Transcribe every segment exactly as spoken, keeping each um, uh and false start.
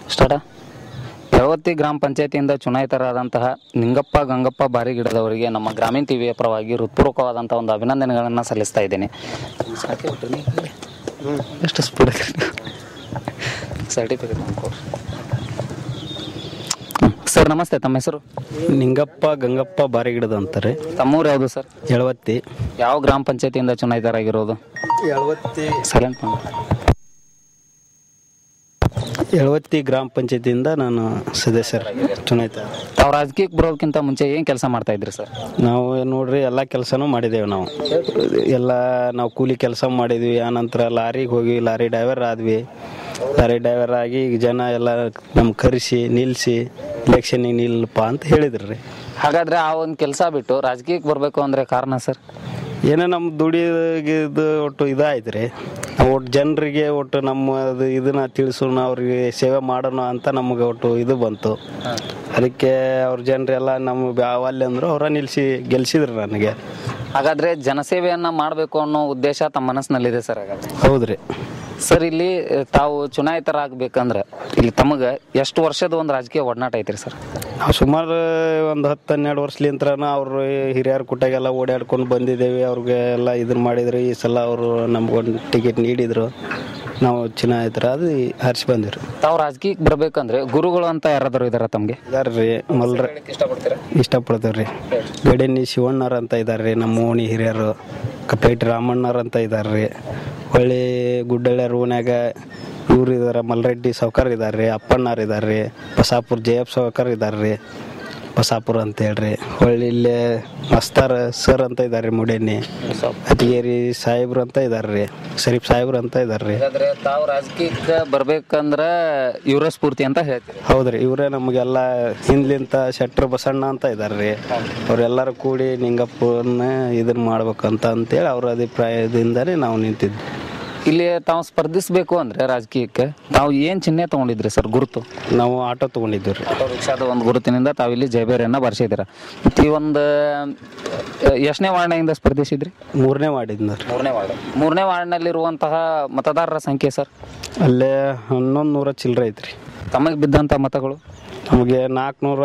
Start. Yalavatti ಗ್ರಾಮ ಪಂಚಾಯತಿಯಿಂದ ಚುನಾಯಿತರಾದಂತಹ ನಿಂಗಪ್ಪ ಗಂಗಪ್ಪ ಬಾರಿಗಿಡದವರಿಗೆ ನಮ್ಮ ಗ್ರಾಮೀಣ ಟಿವಿಯ ಪರವಾಗಿ ಹೃತ್ಪೂರ್ವಕವಾದಂಥ ಒಂದು ಅಭಿನಂದನೆಗಳನ್ನು ಸಲ್ಲಿಸ್ತಾ ಇದ್ದೇನೆ. ಎಷ್ಟು ಸ್ಪೀಡ್ ಸರ್ಟಿಫಿಕೇಟ್ ಮಾಡ್ಕೊಡ್ರಿ ಸರ್. ನಮಸ್ತೆ, ತಮ್ಮ ಹೆಸರು? ನಿಂಗಪ್ಪ ಗಂಗಪ್ಪ ಬಾರಿಗಿಡದ ಅಂತಾರೆ. ತಮ್ಮೂರು ಯಾವುದು ಸರ್? ಯಳವತ್ತಿ. ಯಾವ ಗ್ರಾಮ ಪಂಚಾಯತಿಯಿಂದ ಚುನಾಯಿತರಾಗಿರೋದು? ಯಳವತ್ತಿ ಸೈಲೆಂಟ್ ಯಳವತ್ತಿ ಗ್ರಾಮ ಪಂಚಾಯತಿಯಿಂದ ನಾನು ಸದಸ್ಯರ ಚುನಾಯಿತ. ತಾವು ರಾಜಕೀಯಕ್ಕೆ ಬರೋದಕ್ಕಿಂತ ಮುಂಚೆ ಏನು ಕೆಲಸ ಮಾಡ್ತಾ ಇದ್ರಿ ಸರ್? ನಾವು ನೋಡ್ರಿ ಎಲ್ಲ ಕೆಲಸನೂ ಮಾಡಿದ್ದೇವೆ. ನಾವು ಎಲ್ಲ ನಾವು ಕೂಲಿ ಕೆಲಸ ಮಾಡಿದ್ವಿ. ಆನಂತರ ಲಾರಿಗೆ ಹೋಗಿ ಲಾರಿ ಡ್ರೈವರ್ ಆದ್ವಿ. ಲಾರಿ ಡ್ರೈವರ್ ಆಗಿ ಈಗ ಜನ ಎಲ್ಲ ನಮ್ಗೆ ಕರೆಸಿ ನಿಲ್ಲಿಸಿ ಇಲೆಕ್ಷನಿಗೆ ನಿಲ್ಲಪ್ಪ ಅಂತ ಹೇಳಿದ್ರಿ ರೀ. ಹಾಗಾದ್ರೆ ಆ ಒಂದು ಕೆಲಸ ಬಿಟ್ಟು ರಾಜಕೀಯಕ್ಕೆ ಬರಬೇಕು ಅಂದರೆ ಕಾರಣ ಸರ್? ಏನೋ ನಮ್ಮ ದುಡಿಯೋದು ಒಟ್ಟು ಇದಾಯ್ತು ರೀ. ಒಟ್ಟು ಜನರಿಗೆ ಒಟ್ಟು ನಮ್ಮ ಇದನ್ನ ತಿಳಿಸೋಣ, ಅವ್ರಿಗೆ ಸೇವೆ ಮಾಡೋಣ ಅಂತ ನಮಗೆ ಒಟ್ಟು ಇದು ಬಂತು. ಅದಕ್ಕೆ ಅವ್ರ ಜನರೆಲ್ಲ ನಮ್ಮ ಅಲ್ಲಿ ಅಂದರು ಅವರ ನಿಲ್ಲಿಸಿ ಗೆಲ್ಸಿದ್ರು ನನಗೆ. ಹಾಗಾದ್ರೆ ಜನಸೇವೆಯನ್ನ ಮಾಡಬೇಕು ಅನ್ನೋ ಉದ್ದೇಶ ತಮ್ಮ ಮನಸ್ಸಿನಲ್ಲಿದೆ ಸರ್? ಹಾಗಾದ್ರೆ ಹೌದ್ರಿ ಸರ್. ಇಲ್ಲಿ ತಾವು ಚುನಾಯಿತರಾಗಬೇಕಂದ್ರೆ ಇಲ್ಲಿ ತಮಗೆ ಎಷ್ಟು ವರ್ಷದ ಒಂದು ರಾಜಕೀಯ ಒಡನಾಟ ಐತ್ರಿ ಸರ್? ನಾವು ಸುಮಾರು ಒಂದು ಹತ್ತು ಹನ್ನೆರಡು ವರ್ಷಲಿಂತ್ರ ಅವರು ಹಿರಿಯರ ಕುಟ್ಟಾಗೆಲ್ಲ ಓಡಾಡ್ಕೊಂಡು ಬಂದಿದ್ದೇವೆ. ಅವ್ರಿಗೆ ಎಲ್ಲ ಇದನ್ನ ಮಾಡಿದ್ರು. ಈ ಸಲ ಅವರು ನಮ್ಗೊಂದು ಟಿಕೆಟ್ ನೀಡಿದ್ರು. ನಾವು ಚುನಾಯಿತರ ಅದು ಹರಿಸಿ ಬಂದಿರು. ತಾವು ರಾಜಕೀಯಕ್ಕೆ ಬರ್ಬೇಕಂದ್ರೆ ಗುರುಗಳು ಅಂತ ಯಾರಾದರೂ ಇದಾರ ತಮಗೆ? ಇದಾರೆ ರೀ. ಮಲ್ರ ಇಷ್ಟಪಡ್ತೇವೆ ರೀ. ಗಡೇನಿ ಶಿವಣ್ಣವ್ರ ಅಂತ ಇದ್ದಾರೆ ರೀ. ನಮ್ಮ ಓಣಿ ಹಿರಿಯರು. ಕಪೇಟಿ ರಾಮಣ್ಣವ್ರ ಅಂತ ಇದ್ದಾರೆ ರೀ. ಹೊಳ್ಳಿ ಗುಡ್ಡಳ್ಳಿ ರೋನ್ಯಾಗ ಇವ್ರು ಇದ್ದಾರೆ, ಮಲ್ರೆಡ್ಡಿ ಸಾವ್ಕಾರ ಇದ್ದಾರೆ ರೀ. ಅಪ್ಪಣ್ಣವ್ರು ಇದ್ದಾರೆ ರೀ. ಬಸಾಪುರ ಜಯಪ್ಪ ಸಾವ್ಕಾರ ಇದ್ದಾರೆ ರೀ. ಬಸಾಪುರ ಅಂತ ಹೇಳ್ರಿ. ಹೊಳ್ಳಿ ಇಲ್ಲೇ ಮಸ್ತಾರ ಸರ್ ಅಂತ ಇದ್ದಾರೆ ರೀ. ಮುಡೇನಿ ಅತಿಗೇರಿ ಸಾಹೇಬ್ರು ಅಂತ ಇದ್ದಾರೆ ರೀ. ಶರೀಫ್ ಸಾಹೇಬ್ರು ಅಂತ ಇದ್ದಾರೆ ರೀ. ತಾವು ರಾಜಕೀಯಕ್ಕೆ ಬರ್ಬೇಕಂದ್ರೆ ಇವರ ಸ್ಫೂರ್ತಿ ಅಂತ ಹೇಳ್ತೀವಿ? ಹೌದ್ರಿ. ಇವರೇ ನಮಗೆಲ್ಲ ಹಿಂದ್ಲಿಂತ ಶೆಟ್ರ್ ಬಸಣ್ಣ ಅಂತ ಇದ್ದಾರೆ ರೀ. ಅವರೆಲ್ಲರೂ ಕೂಡಿ ನಿಂಗಪ್ಪನ ಇದನ್ನ ಮಾಡ್ಬೇಕಂತ ಅಂತೇಳಿ ಅವ್ರ ಅಭಿಪ್ರಾಯದಿಂದಲೇ ನಾವು ನಿಂತಿದ್ವಿ. ಇಲ್ಲಿ ತಾವು ಸ್ಪರ್ಧಿಸಬೇಕು ಅಂದ್ರೆ ರಾಜಕೀಯಕ್ಕೆ ತಾವು ಏನು ಚಿಹ್ನೆ ತಗೊಂಡಿದ್ರಿ ಸರ್? ಗುರುತು? ನಾವು ಆಟೋ ತಗೊಂಡಿದ್ವಿ ರೀ. ಆಟೋ ರಿಕ್ಷಾದ ಒಂದು ಗುರುತಿನಿಂದ ತಾವಿಲ್ಲಿ ಜಯಬೇರಿಯನ್ನ ಬರ್ಸಿದ್ದೀರ. ಮತ್ತು ಈ ಒಂದು ಎಷ್ಟನೇ ವಾರ್ಡ್ನಿಂದ ಸ್ಪರ್ಧಿಸಿದ್ರಿ? ಮೂರನೇ ವಾರ್ಡಿಂದ. ಮೂರನೇ ವಾರ್ಡ್. ಮೂರನೇ ವಾರ್ಡ್ನಲ್ಲಿರುವಂತಹ ಮತದಾರರ ಸಂಖ್ಯೆ ಸರ್? ಅಲ್ಲೇ ಹನ್ನೊಂದು ನೂರ ಚಿಲ್ಲರೆ ಐತ್ರಿ. ತಮಗೆ ಬಿದ್ದಂಥ ಮತಗಳು? ನಮಗೆ ನಾಲ್ಕುನೂರ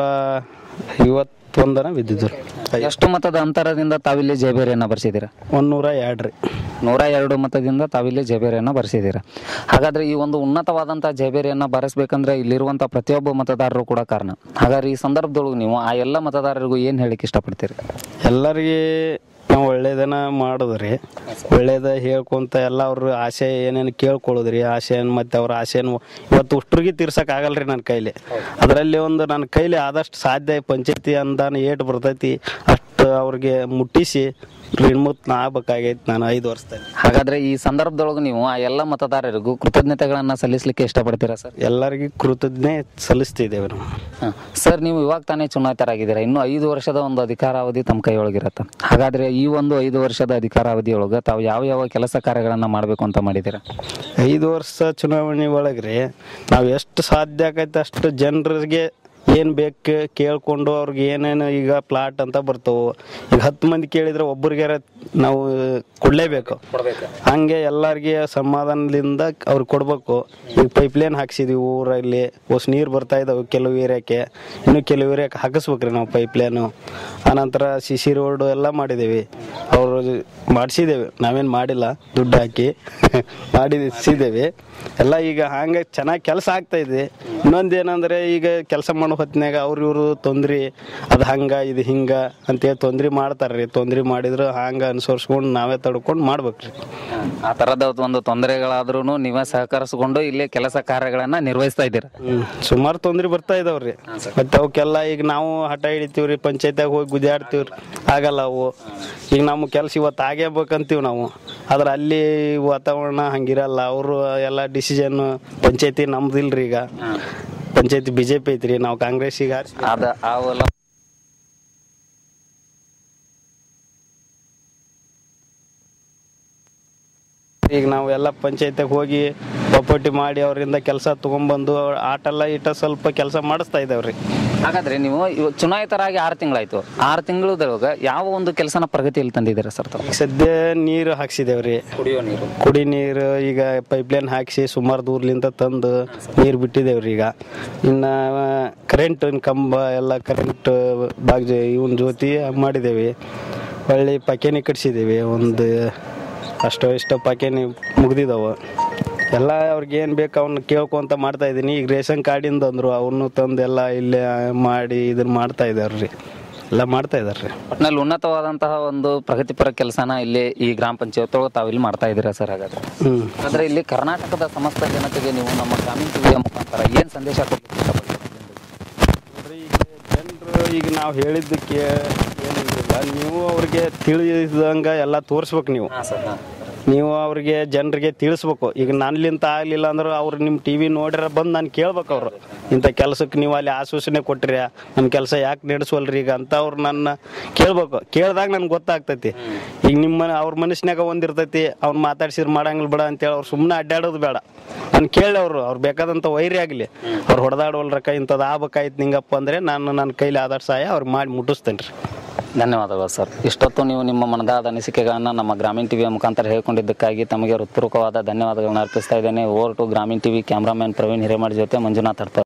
ಐವತ್ತೊಂದನ ಬಿದ್ದಿದ್ರು. ಎಷ್ಟು ಮತದ ಅಂತರದಿಂದ ತಾವಿಲ್ಲಿ ಜಯಬೇರಿಯನ್ನ ಬರ್ಸಿದ್ದೀರಾ? ಒಂದು ನೂರ ಎರಡು ರೀ. ನೂರ ಎರಡು ಮತದಿಂದ ತಾವಿಲ್ಲಿ ಜಯಬೇರಿಯನ್ನ ಬರೆಸಿದ್ದೀರಾ. ಹಾಗಾದ್ರೆ ಈ ಒಂದು ಉನ್ನತವಾದಂಥ ಜಯಬೇರಿಯನ್ನ ಬರೆಸ್ಬೇಕಂದ್ರೆ ಇಲ್ಲಿರುವಂಥ ಪ್ರತಿಯೊಬ್ಬ ಮತದಾರರು ಕೂಡ ಕಾರಣ. ಹಾಗಾದ್ರೆ ಈ ಸಂದರ್ಭದೊಳಗೆ ನೀವು ಆ ಎಲ್ಲ ಮತದಾರರಿಗೂ ಏನು ಹೇಳಿಕ್ಕೆ ಇಷ್ಟಪಡ್ತೀರಿ? ಎಲ್ಲರಿಗೆ ನಾವು ಒಳ್ಳೇದನ್ನ ಮಾಡೋದ್ರಿ. ಒಳ್ಳೇದ ಹೇಳ್ಕೊಂತ ಎಲ್ಲ ಅವ್ರ ಆಸೆ ಏನೇನು ಕೇಳ್ಕೊಳ್ಳೋದ್ರಿ. ಆಸೆ ಮತ್ತು ಅವ್ರ ಆಸೆಯನ್ನು ಇವತ್ತು ಉಷ್ಟ್ರಿಗೆ ತೀರ್ಸಕ್ಕೆ ಆಗಲ್ರಿ ನನ್ನ ಕೈಲಿ. ಅದರಲ್ಲಿ ಒಂದು ನನ್ನ ಕೈಲಿ ಆದಷ್ಟು ಸಾಧ್ಯ ಪಂಚಾಯತಿ ಅಂದಾನ ಏಟು ಬರ್ತೈತಿ ಅಷ್ಟು ಅವ್ರಿಗೆ ಮುಟ್ಟಿಸಿ ಋಣ್ಮುಕ್ತ ಆಗ್ಬೇಕಾಗೈತಿ ನಾನು ಐದು ವರ್ಷದಲ್ಲಿ. ಹಾಗಾದ್ರೆ ಈ ಸಂದರ್ಭದೊಳಗೆ ನೀವು ಆ ಎಲ್ಲ ಮತದಾರರಿಗೂ ಕೃತಜ್ಞತೆಗಳನ್ನ ಸಲ್ಲಿಸಲಿಕ್ಕೆ ಇಷ್ಟಪಡ್ತೀರಾ ಸರ್? ಎಲ್ಲರಿಗೂ ಕೃತಜ್ಞತೆ ಸಲ್ಲಿಸ್ತಿದ್ದೇವೆ ನಾವು. ಸರ್, ನೀವು ಇವಾಗ ತಾನೇ ಚುನಾಯಿತರಾಗಿದ್ದೀರಾ. ಇನ್ನು ಐದು ವರ್ಷದ ಒಂದು ಅಧಿಕಾರಾವಧಿ ತಮ್ಮ ಕೈಯೊಳಗಿರತ್ತೆ. ಹಾಗಾದ್ರೆ ಈ ಒಂದು ಐದು ವರ್ಷದ ಅಧಿಕಾರಾವಧಿಯೊಳಗೆ ತಾವು ಯಾವ ಯಾವ ಕೆಲಸ ಕಾರ್ಯಗಳನ್ನ ಮಾಡಬೇಕು ಅಂತ ಮಾಡಿದ್ದೀರಾ? ಐದು ವರ್ಷ ಚುನಾವಣೆ ಒಳಗ್ರಿ ನಾವು ಎಷ್ಟು ಸಾಧ್ಯ ಆಗೈತೆ ಅಷ್ಟು ಜನರಿಗೆ ಏನು ಬೇಕು ಕೇಳ್ಕೊಂಡು ಅವ್ರಿಗೆ ಏನೇನು ಈಗ ಪ್ಲಾಟ್ ಅಂತ ಬರ್ತವೆ. ಈಗ ಹತ್ತು ಮಂದಿ ಕೇಳಿದ್ರೆ ಒಬ್ಬರಿಗೆ ನಾವು ಕೊಡಲೇಬೇಕು. ಹಂಗೆ ಎಲ್ಲರಿಗೆ ಸಮಾಧಾನದಿಂದ ಅವ್ರಿಗೆ ಕೊಡಬೇಕು. ಈಗ ಪೈಪ್ಲೈನ್ ಹಾಕ್ಸಿದ್ವಿ ಊರಲ್ಲಿ. ಹೊಸ ನೀರು ಬರ್ತಾ ಇದ್ದಾವೆ ಕೆಲವು ಏರಿಯಾಕ್ಕೆ. ಇನ್ನು ಕೆಲವು ಏರಿಯಾಕ್ಕೆ ಹಾಕಿಸ್ಬೇಕ್ರಿ ನಾವು ಪೈಪ್ಲೈನು. ಆನಂತರ ಸಿ ಸಿ ರೋಡು ಎಲ್ಲ ಮಾಡಿದ್ದೀವಿ. ಅವರು ಮಾಡಿಸಿದ್ದೇವೆ, ನಾವೇನು ಮಾಡಿಲ್ಲ, ದುಡ್ಡು ಹಾಕಿ ಮಾಡಿಸಿದ್ದೇವೆ ಎಲ್ಲ. ಈಗ ಹಂಗೆ ಚೆನ್ನಾಗಿ ಕೆಲಸ ಆಗ್ತಾಯಿದೆ. ಇನ್ನೊಂದು ಏನಂದರೆ ಈಗ ಕೆಲಸ ಮಾಡೋ ಹೊತ್ತಿನಾಗ ಅವ್ರು ಇವರು ತೊಂದ್ರೆ ಅದು ಹಂಗೆ ಇದು ಹಿಂಗೆ ಅಂತೇಳಿ ತೊಂದ್ರೆ ಮಾಡ್ತಾರೆ ರೀ. ತೊಂದ್ರೆ ಮಾಡಿದ್ರು ಹಂಗೆ ಅನುಸರಿಸ್ಕೊಂಡು ನಾವೇ ತಡ್ಕೊಂಡು ಮಾಡ್ಬೇಕ್ರಿ. ಆ ಥರದ ಒಂದು ತೊಂದರೆಗಳಾದ್ರೂ ನೀವೇ ಸಹಕರಿಸ್ಕೊಂಡು ಇಲ್ಲೇ ಕೆಲಸ ಕಾರ್ಯಗಳನ್ನು ನಿರ್ವಹಿಸ್ತಾ ಇದ್ದೀರಾ? ಹ್ಞೂ ಸುಮಾರು ತೊಂದ್ರೆ ಬರ್ತಾ ಇದಾವ್ರಿ. ಮತ್ತು ಅವಕ್ಕೆಲ್ಲ ಈಗ ನಾವು ಹಠ ಹಿಡಿತೀವಿ ರೀ. ಪಂಚಾಯತ್ಯಾಗ ಹೋಗಿ ಗುದ್ದಾಡ್ತೀವಿ ರೀ. ಆಗಲ್ಲ ಅವು. ಈಗ ನಮ್ಮ ಕೆಲಸ ಇವತ್ತು ಆಗೇಬೇಕಂತೀವಿ ನಾವು. ಆದ್ರೆ ಅಲ್ಲಿ ವಾತಾವರಣ ಹಂಗಿರಲ್ಲ. ಅವರು ಎಲ್ಲ ಡಿಸಿಷನ್ ಪಂಚಾಯತಿ ನಮ್ದಿಲ್ರಿ. ಈಗ ಪಂಚಾಯತಿ ಬಿ ಜೆ ಪಿ ಐತ್ರಿ, ನಾವು ಕಾಂಗ್ರೆಸ್ಸಿಗೆ ಅದ ಅವೆಲ್ಲ ಈಗ ನಾವು ಎಲ್ಲ ಪಂಚಾಯತ್ಯಾಗ ಹೋಗಿ ಒಪ್ಪಟ್ಟಿ ಮಾಡಿ ಅವರಿಂದ ಕೆಲಸ ತೊಗೊಂಡ್ಬಂದು ಆಟೆಲ್ಲ ಇಟ್ಟ ಸ್ವಲ್ಪ ಕೆಲಸ ಮಾಡಿಸ್ತಾ ಇದ್ದೇವ್ರಿ. ಹಾಗಾದ್ರೆ ನೀವು ಇವಾಗ ಚುನಾಯಿತರಾಗಿ ಆರು ತಿಂಗಳಾಯ್ತು, ಆರು ತಿಂಗಳದಾಗ ಯಾವ ಒಂದು ಕೆಲಸನ ಪ್ರಗತಿಯಲ್ಲಿ ತಂದಿದ್ದೀರಾ ಸರ್ ತಾವು? ಈಗ ಸದ್ಯ ನೀರು ಹಾಕ್ಸಿದೇವ್ರಿ, ಕುಡಿಯೋ ನೀರು ಕುಡಿ ನೀರು ಈಗ ಪೈಪ್ಲೈನ್ ಹಾಕ್ಸಿ ಸುಮಾರು ದೂರ್ಲಿಂದ ತಂದು ನೀರು ಬಿಟ್ಟಿದ್ದೇವ್ರಿ. ಈಗ ಇನ್ನು ಕರೆಂಟ್ ಕಂಬ ಎಲ್ಲ ಕರೆಂಟ್ ಬಾಗ್ ಇವನ್ ಜ್ಯೋತಿ ಮಾಡಿದ್ದೇವೆ. ಹೊಳ್ಳಿ ಪಾಕೇನಿ ಕಟ್ಸಿದ್ದೇವೆ, ಒಂದು ಅಷ್ಟೋ ಇಷ್ಟೋ ಪಾಕೇನಿ ಮುಗ್ದಿದ್ದಾವೆ ಎಲ್ಲ. ಅವ್ರಿಗೆ ಏನು ಬೇಕು ಅವನ್ನ ಕೇಳ್ಕೊಂತ ಮಾಡ್ತಾ ಇದ್ದೀನಿ. ಈಗ ರೇಷನ್ ಕಾರ್ಡಿಂದ ಅಂದರು ಅವನು ತಂದು ಎಲ್ಲ ಇಲ್ಲೇ ಮಾಡಿ ಇದನ್ನ ಮಾಡ್ತಾ ಇದ್ದಾರೆ ರೀ, ಎಲ್ಲ ಮಾಡ್ತಾ ಇದ್ದಾರೆ ರೀ. ಒಟ್ಟಿನಲ್ಲಿ ಉನ್ನತವಾದಂತಹ ಒಂದು ಪ್ರಗತಿಪರ ಕೆಲಸನ ಇಲ್ಲಿ ಈ ಗ್ರಾಮ ಪಂಚಾಯತ್ ಒಳಗೆ ತಾವು ಇಲ್ಲಿ ಮಾಡ್ತಾ ಇದ್ದೀರಾ ಸರ್? ಹಾಗಾದ್ರೆ ಹ್ಞೂ ಅಂದ್ರೆ ಇಲ್ಲಿ ಕರ್ನಾಟಕದ ಸಮಸ್ತ ಜನತೆಗೆ ನೀವು ನಮ್ಮ ಗ್ರಾಮೀಣ ಟಿವಿಯ ಮುಖಾಂತರ ಏನು ಸಂದೇಶ ಕೊಡ್ಲಿಕ್ಕೆ ಇಷ್ಟಪಡ್ತೀರಾ? ನೋಡ್ರಿ, ಈಗ ಜನರು ಈಗ ನಾವು ಹೇಳಿದ್ದಕ್ಕೆ ಏನಿಲ್ಲ, ನೀವು ಅವ್ರಿಗೆ ತಿಳಿದಂಗೆ ಎಲ್ಲ ತೋರಿಸ್ಬೇಕು. ನೀವು ಹಾಂ ಸರ್, ಹಾಂ ನೀವು ಅವ್ರಿಗೆ ಜನರಿಗೆ ತಿಳಿಸ್ಬೇಕು. ಈಗ ನನ್ನಿಂತ ಆಗಲಿಲ್ಲ ಅಂದ್ರೆ ಅವ್ರು ನಿಮ್ಮ ಟಿ ವಿ ನೋಡ್ಯಾರ ಬಂದು ನಾನು ಕೇಳ್ಬೇಕು. ಅವರು ಇಂಥ ಕೆಲಸಕ್ಕೆ ನೀವು ಅಲ್ಲಿ ಆಶ್ವಾಸನೆ ಕೊಟ್ಟಿರಿ, ನಮ್ಮ ಕೆಲಸ ಯಾಕೆ ನಡೆಸೋಲ್ರಿ ಈಗ ಅಂತ ಅವ್ರು ನನ್ನ ಕೇಳ್ಬೇಕು. ಕೇಳಿದಾಗ ನನ್ಗೆ ಗೊತ್ತಾಗ್ತೈತಿ. ಈಗ ನಿಮ್ಮ ಅವ್ರ ಮನಸ್ಸಿನಾಗ ಒಂದಿರ್ತೈತಿ, ಅವ್ನು ಮಾತಾಡ್ಸಿದ್ರೆ ಮಾಡಂಗಿಲ್ಲ ಬೇಡ ಅಂತೇಳಿ ಅವ್ರು ಸುಮ್ಮನೆ ಅಡ್ಡಾಡೋದು ಬೇಡ. ನಾನು ಕೇಳಿ ಅವರು ಅವ್ರು ಬೇಕಾದಂಥ ವೈರಿ ಆಗಲಿ, ಅವ್ರು ಹೊಡೆದಾಡೋಲ್ರಕ್ಕ ಇಂಥದ್ದು ಆಗ್ಬೇಕಾಯ್ತು ನಿಂಗಪ್ಪ ಅಂದರೆ ನಾನು ನನ್ನ ಕೈಲಿ ಆದಷ್ಟು ಸಹಾಯ ಅವ್ರಿಗೆ ಮಾಡಿ ಮುಟ್ಟಿಸ್ತೇನೆ ರೀ. ಧನ್ಯವಾದಗಳು ಸರ್. ಇಷ್ಟೊತ್ತು ನೀವು ನಿಮ್ಮ ಮನದಾದ ಅನಿಸಿಕೆಗಳನ್ನು ನಮ್ಮ ಗ್ರಾಮೀಣ ಟಿವಿಯ ಮುಖಾಂತರ ಹೇಳ್ಕೊಂಡಿದ್ದಕ್ಕಾಗಿ ತಮಗೆ ಹೃತ್ಪೂರ್ವಕವಾದ ಧನ್ಯವಾದಗಳನ್ನು ಅರ್ಪಿಸ್ತಾ ಇದ್ದೇನೆ. Over to Grameena TV cameraman Praveen Hiremath ಜೊತೆ ಮಂಜುನಾಥ್ ಹಡ್ಪ.